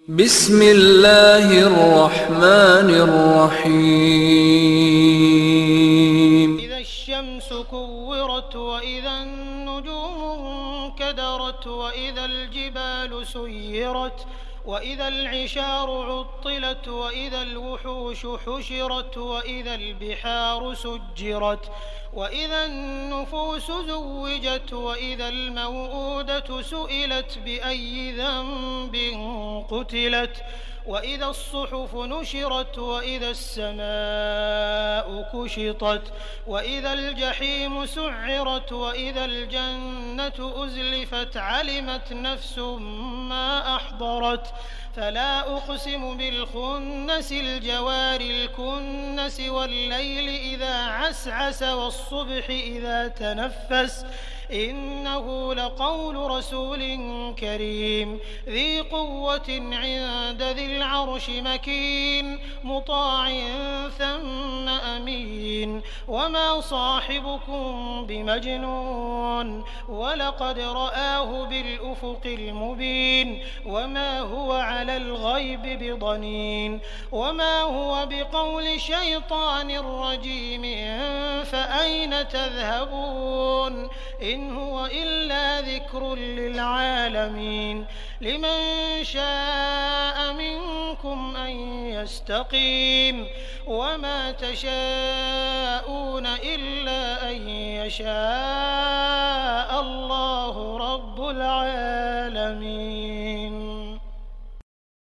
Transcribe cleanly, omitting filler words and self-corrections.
بسم الله الرحمن الرحيم إذا الشمس كورت وإذا النجوم انكدرت وإذا الجبال سيرت وإذا العشار عطلت وإذا الوحوش حشرت وإذا البحار سجرت وإذا النفوس زوجت وإذا الموءودة سئلت بأي ذنب قتلت وإذا الصحف نشرت وإذا السماء كشطت وإذا الجحيم سعرت وإذا الجنة أزلفت علمت نفس ما أحضرت فلا أقسم بالخنس الجوار الكنس والليل إذا عسعس والصبح إذا تنفس إنه لقول رسول كريم ذي قوة عند ذي العرش مكين مطاع ثم أمين وما صاحبكم بمجنون ولقد رآه بالأفق المبين وما هو على الغيب بضنين وما هو بقول شيطان رجيم فأين تذهبون إن هو إلا ذكر للعالمين لمن شاء منكم أن يستقيم وما تشاءون إلا أن يشاء الله رب العالمين.